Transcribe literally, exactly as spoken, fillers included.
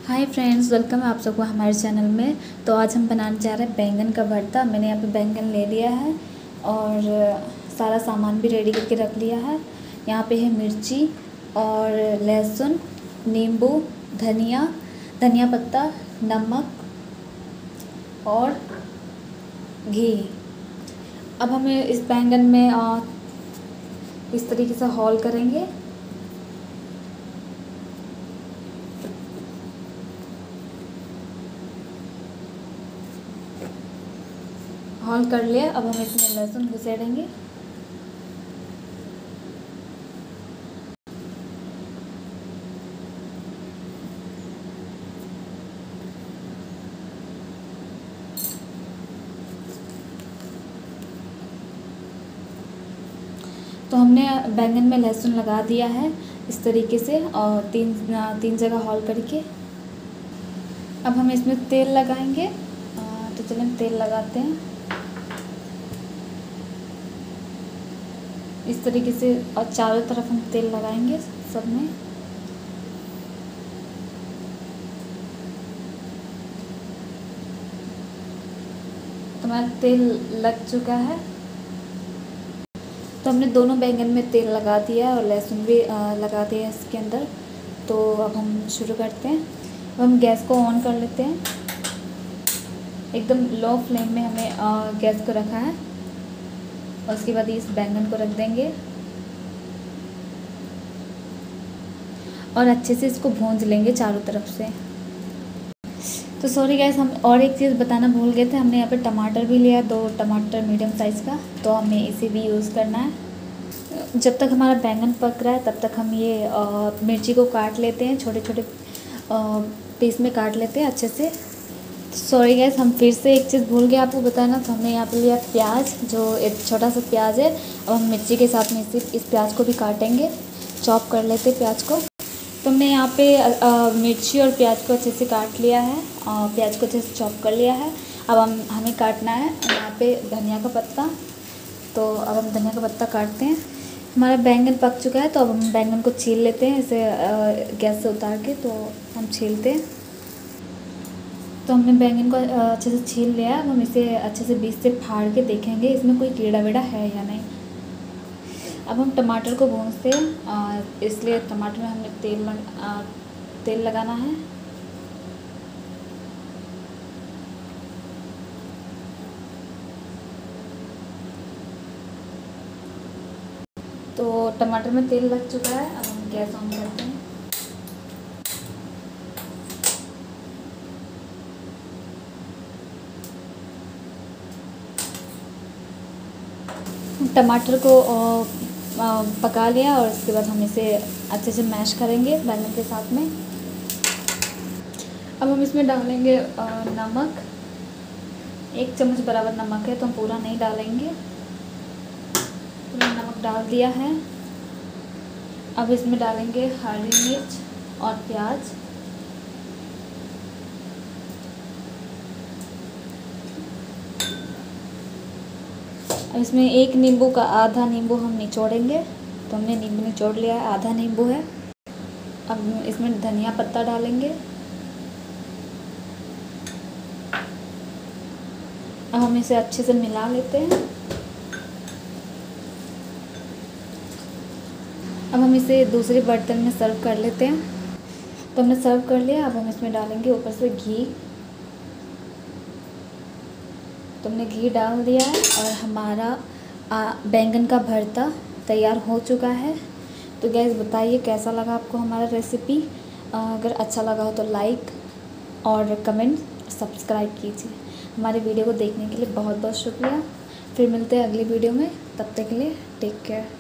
Hi friends, welcome है आप सबको हमारे चैनल में। तो आज हम बनाने जा रहे हैं बैंगन का भरता। मैंने यहाँ पे बैंगन ले लिया है और सारा सामान भी रेडी करके रख लिया है। यहाँ पे है मिर्ची और लहसुन, नींबू, धनिया धनिया पत्ता, नमक और घी। अब हमें इस बैंगन में आ, इस तरीके से हॉल करेंगे। हॉल कर लिया। अब हम इसमें लहसुन घुसेड़ेंगे। तो हमने बैंगन में लहसुन लगा दिया है इस तरीके से और तीन तीन जगह हॉल करके। अब हम इसमें तेल लगाएंगे। तो चलें तेल लगाते हैं इस तरीके से और चारों तरफ हम तेल लगाएंगे सब में। तो हमारा तेल लग चुका है। तो हमने दोनों बैंगन में तेल लगा दिया और लहसुन भी लगा दिया है इसके अंदर। तो अब हम शुरू करते हैं। अब हम गैस को ऑन कर लेते हैं। एकदम लो फ्लेम में हमें गैस को रखा है और उसके बाद इस बैंगन को रख देंगे और अच्छे से इसको भूंज लेंगे चारों तरफ से। तो सॉरी गैस, हम और एक चीज़ बताना भूल गए थे। हमने यहाँ पे टमाटर भी लिया, दो टमाटर मीडियम साइज़ का, तो हमें इसे भी यूज़ करना है। जब तक हमारा बैंगन पक रहा है तब तक हम ये आ, मिर्ची को काट लेते हैं, छोटे छोटे पीस में काट लेते हैं अच्छे से। सॉरी गैस, हम फिर से एक चीज़ भूल गए आपको बताना। तो हमने यहाँ पे लिया प्याज, जो एक छोटा सा प्याज है। अब हम मिर्ची के साथ में इस इस प्याज को भी काटेंगे, चॉप कर लेते प्याज को। तो हमने यहाँ पे आ, मिर्ची और प्याज को अच्छे से काट लिया है और प्याज को अच्छे से चॉप कर लिया है। अब हम हमें काटना है यहाँ पे धनिया का पत्ता। तो अब हम धनिया का पत्ता काटते हैं। हमारा बैंगन पक चुका है तो अब हम बैंगन को छील लेते हैं इसे गैस से उतार के। तो हम छीलते हैं। तो हमने बैंगन को अच्छे से छील लिया है। अब हम इसे अच्छे से बीच से फाड़ के देखेंगे इसमें कोई कीड़ा वीड़ा है या नहीं। अब हम टमाटर को भूनते हैं, इसलिए टमाटर में हमें तेल लग, तेल लगाना है। तो टमाटर में तेल लग चुका है। अब हम गैस ऑन करते हैं। टमाटर को पका लिया और इसके बाद हम इसे अच्छे से मैश करेंगे बैंगन के साथ में। अब हम इसमें डालेंगे नमक। एक चम्मच बराबर नमक है तो हम पूरा नहीं डालेंगे। पूरा नमक डाल दिया है। अब इसमें डालेंगे हरी मिर्च और प्याज। अब इसमें एक नींबू का आधा नींबू हम निचोड़ेंगे। तो हमने नींबू निचोड़ लिया है, आधा नींबू है। अब इसमें धनिया पत्ता डालेंगे। अब हम इसे अच्छे से मिला लेते हैं। अब हम इसे दूसरे बर्तन में सर्व कर लेते हैं। तो हमने सर्व कर लिया। अब हम इसमें डालेंगे ऊपर से घी। तो हमने घी डाल दिया है और हमारा बैंगन का भरता तैयार हो चुका है। तो गैस बताइए कैसा लगा आपको हमारा रेसिपी। अगर अच्छा लगा हो तो लाइक और कमेंट सब्सक्राइब कीजिए। हमारे वीडियो को देखने के लिए बहुत बहुत शुक्रिया। फिर मिलते हैं अगली वीडियो में, तब तक के लिए टेक केयर।